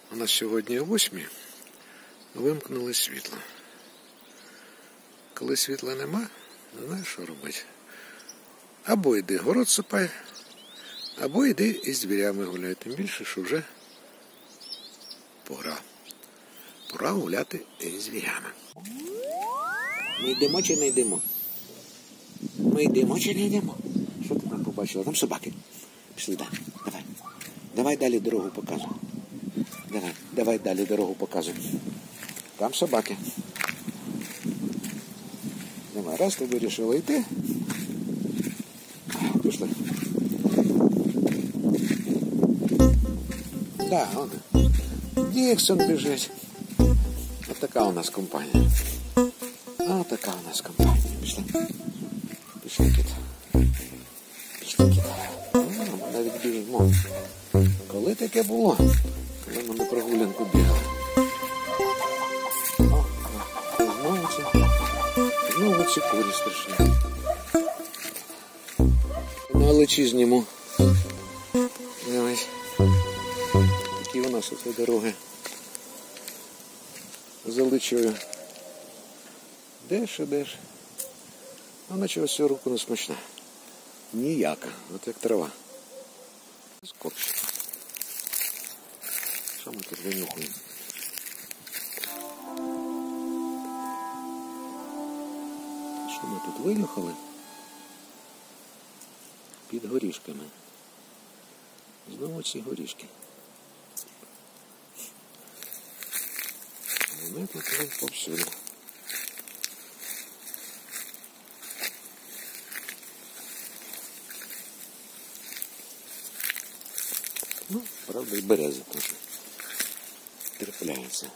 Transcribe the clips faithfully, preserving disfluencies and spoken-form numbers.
У нас сьогодні о восьмій вимкнули світло. Коли світла нема, не знаєш, що робити. Або йди город сапай, або йди із звірями гуляй. Тим більше, що вже пора. Пора гуляти із звірями. Ми йдемо чи не йдемо? Ми йдемо чи не йдемо? Що ти там побачила? Там собаки. Пішли, так. Давай. Давай далі дорогу показуй. Давай, давай далі дорогу показуй. Там собаки. Давай, раз ти вирішила йти. Пішли. Да, он. Діксон біжить. Ось така у нас компанія. Ось така у нас компанія. Пішли. Пішли, кіт. Пішли, кіт. Ми навіть біжимо. Коли таке було? Коли ми на прогулянку бігали. О, знову ці, знову ці курі страшні. На личі зніму. Дивись. Такі у нас оце дороги. За личою. Деш, деш. А наче ось цього руку не смачна. Ніяка. От як трава. Скопчик. Що ми тут винюхуємо? Що ми тут винюхали? Під горішками. Знову ці горішки. Вони тут повсюди. Ну, правда, і берези теж трапляються.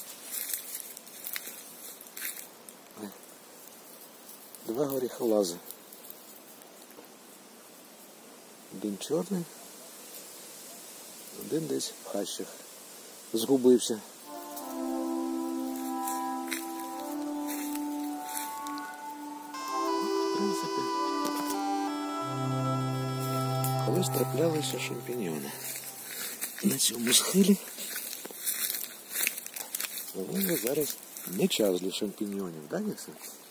Два горіхолази. Один чорний, один десь в хащах. Згубився. В принципі, колись траплялися шампіньйони. На цьому схилі. Але зараз не час для шампіньйонів, так, Ніксон?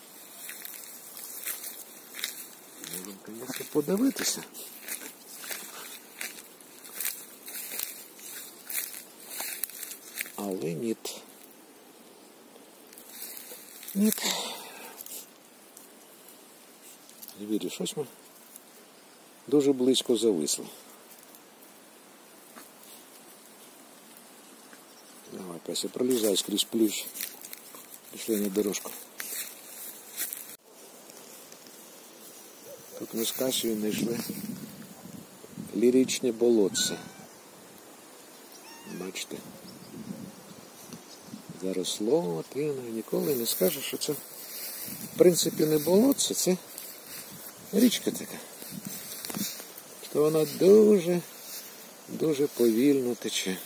Можемо, звісно, подивитися. Але ні. Ні. Звірі, щось ми дуже близько зависли. Давай, Пася, пролізай скрізь плющ. Пішли на дорожку. Тут ми з Касею знайшли ліричне болотце. Бачите? Заросло, тино, ніколи не скажеш, що це в принципі не болотце, це річка така. Що вона дуже, дуже повільно тече.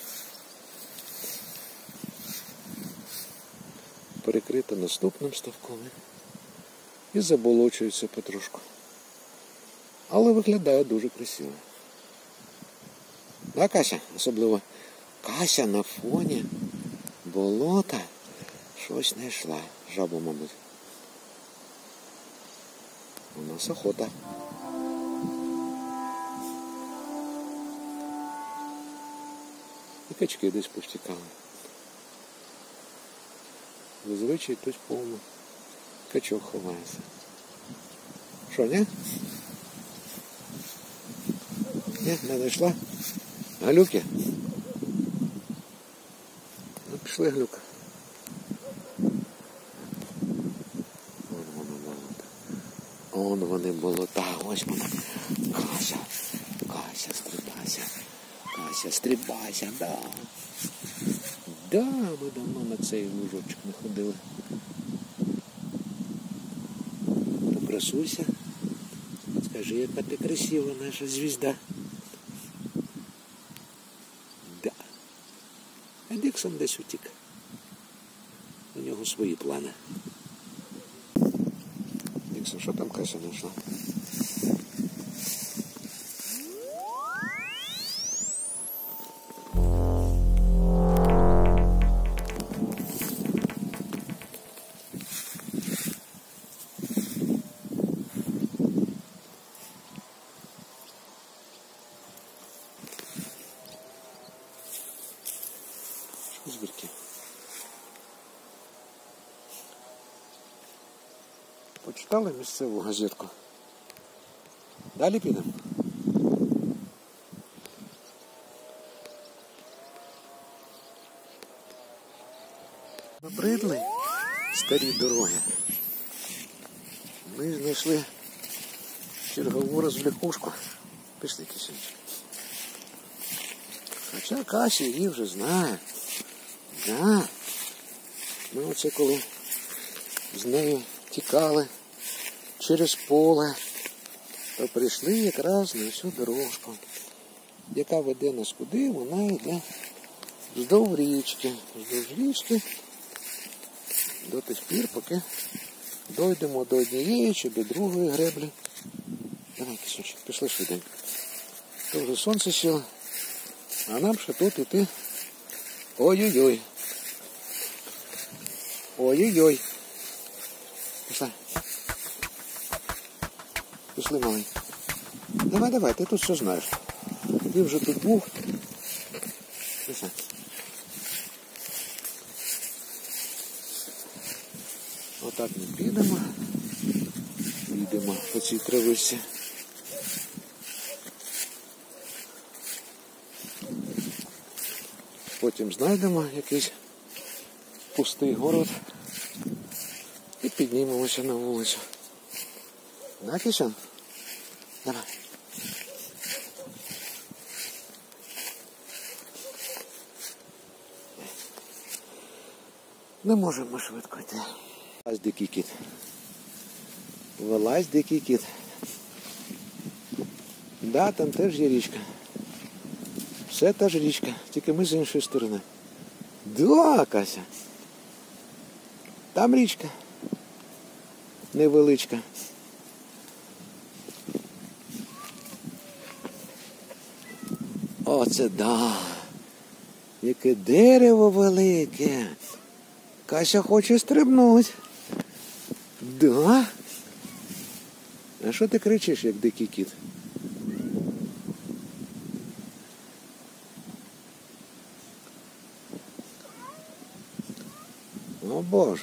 Перекрита наступним ставком і заболочується потрошку. Але виглядає дуже красиво. Да, Кася? Особливо Кася на фоні болота щось знайшла. Жабу, мабуть. У нас охота. І качки десь повтікали. Зазвичай тут повно качок ховається. Що, ні? Ні, не знайшла? Галюки? Ну, пішли, Глюка. Вон воно болото. Вон вони болота. Ось вона. Кася. Кася, стрибайся. Кася, стрибайся, да. Да, ми давно на цей лужочок не ходили. Покрасуйся. Скажи, яка ти красива, наша звізда. Да. А Діксон десь утік. У нього свої плани. Діксон, що там Кася знайшла? Читали місцеву газетку? Далі підемо. Набридли старі дороги. Ми знайшли чергову розвлекушку. Пішли, Кисюнчик. Хоча Кася її вже знає. Да. Ми оце коли з нею тікали через поле, то прийшли якраз на цю дорожку, яка веде нас куди, вона йде вздовж річки. Вздовж річки до тих пір, поки дойдемо до однієї чи до другої греблі. Давай, Кисюнчик, пішли швиденько. То вже сонце сіло, а нам ще тут іти. Ой-ой-ой. Ой-ой-ой. Пішли. Пішли, малий. Давай, давай, ти тут все знаєш. Ти вже тут був. Пішли. Отак ми підемо. Йдемо по цій травичці. Потім знайдемо якийсь пустий город і піднімемося на вулицю. Да, Кисюн? Давай. Не можемо швидко йти. Вилазь, дикий кіт. Вилазь, дикий кіт. Да, там теж є річка. Все та ж річка, тільки ми з іншої сторони. Да, Кася. Там річка. Невеличка. Оце да. Яке дерево велике. Кася хоче стрибнути. Да. А що ти кричиш, як дикий кіт? О, Боже.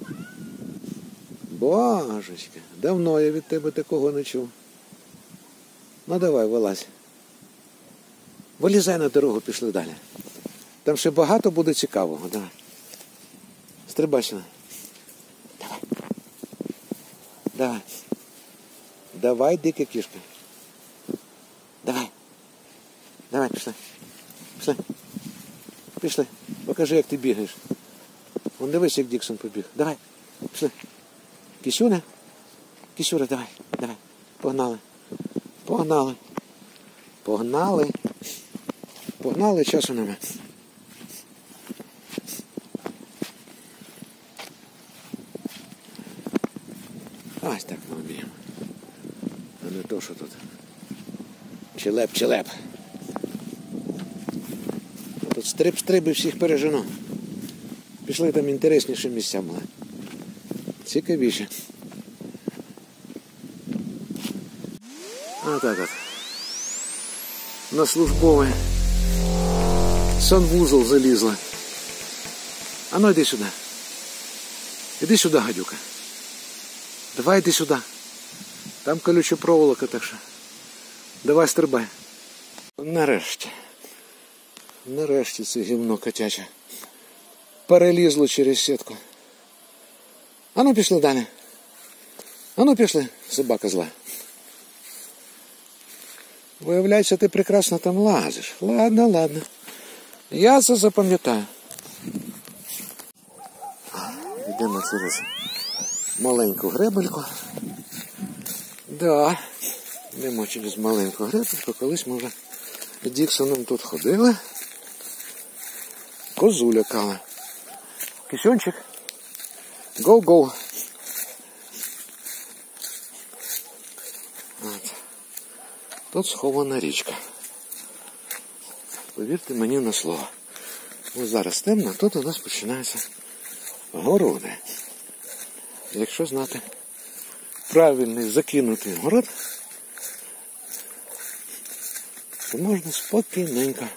Божечка, давно я від тебе такого не чув. Ну давай, вилазь. Вилізай на дорогу, пішли далі. Там ще багато буде цікавого. Давай. Стрибай сюди. Давай. Давай. Давай, дика кішка. Давай. Давай, пішли. Пішли. Пішли. Покажи, як ти бігаєш. Вон дивись, як Діксон побіг. Давай. Пішли. Кисюня. Кисюра, давай. Давай. Погнали. Погнали. Погнали. Погнали, часу нема. Ось так ми вміємо. А не то, що тут. Челеп-челеп. Тут стриб-стриб і всіх пережену. Пішли, там інтересніші місця були. Цікавіше. А так от. На службовий санвузол залізла. А ну йди сюди. Іди сюди, гадюка. Давай йди сюди. Там колюча проволока, так що. Давай стрибай. Нарешті. Нарешті це гівно котяче перелізло через сітку. А ну пішли далі. А ну пішли, собака зла. Виявляється, ти прекрасно там лазиш. Ладно, ладно. Я це запам'ятаю. Йдемо через маленьку гребельку. Да, йдемо через маленьку гребельку. Колись ми вже з Діксоном тут ходили. Козу лякали. Кисюнчик. Гоу-гоу. От. Тут схована річка. Повірте мені на слово. Ось зараз темно, тут у нас починаються городи. Якщо знати правильний закинутий город, то можна спокійненько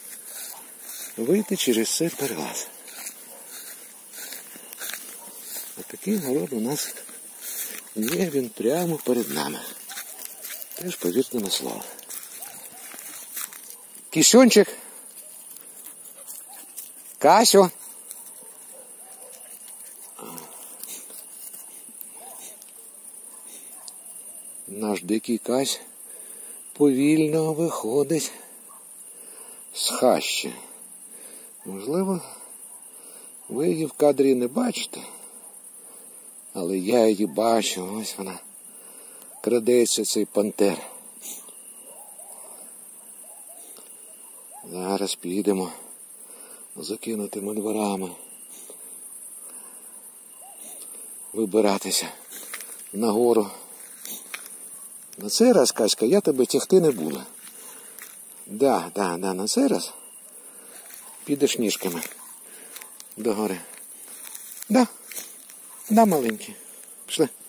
вийти через цей перелаз. Отакий город у нас є, він прямо перед нами. Теж повірте на слово. Кисюнчик. Касю. Наш дикий Кась повільно виходить з хащі. Можливо, ви її в кадрі не бачите, але я її бачу. Ось вона крадеться, цей пантер. Зараз підемо закинутими дворами вибиратися нагору. На цей раз, Каська, я тебе тягти не буду. Да, да, да, на цей раз підеш ніжками до гори. Да, да, маленький. Пішли.